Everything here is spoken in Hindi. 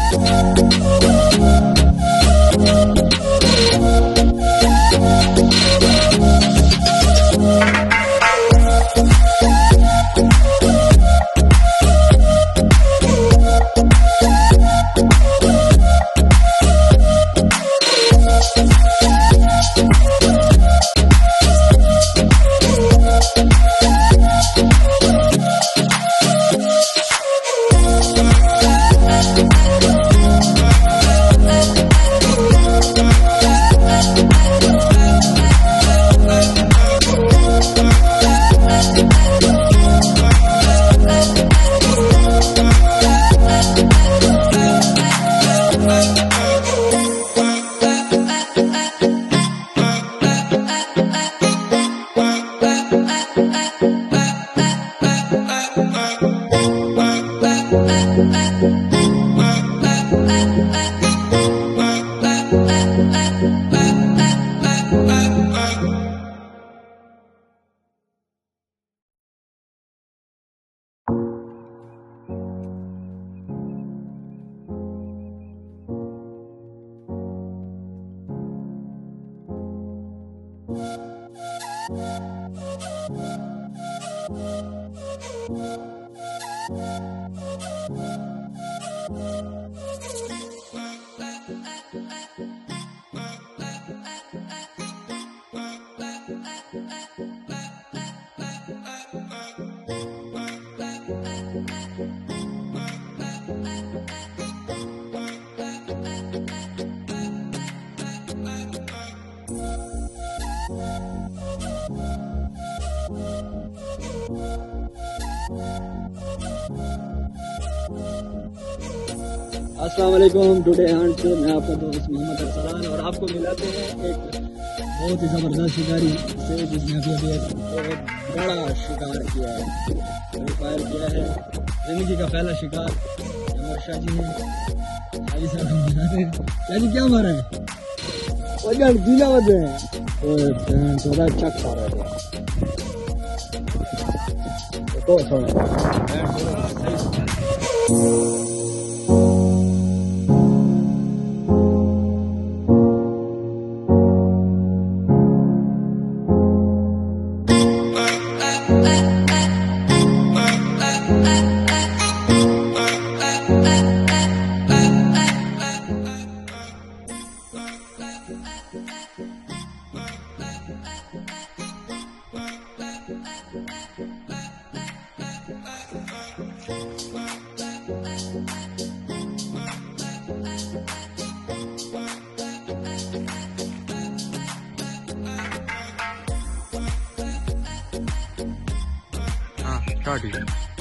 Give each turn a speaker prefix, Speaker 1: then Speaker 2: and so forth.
Speaker 1: अस्सलाम वालेकुम। टुडे हंट मैं आपका दोस्त मोहम्मद अरसलान और आपको मिलाते हैं एक बहुत ही ज़बरदस्त शिकारी से जिसने अभी एक बहुत बड़ा शिकार किया है, फायर किया है। ज़िंदगी का पहला शिकार हमारे शाह जी ने। शाह जी साहब शाह जी क्या मारा है? वजन गीला वजन है थोड़ा चक खा रहे थे तो थोड़ा
Speaker 2: हाँ स्टार्ट ही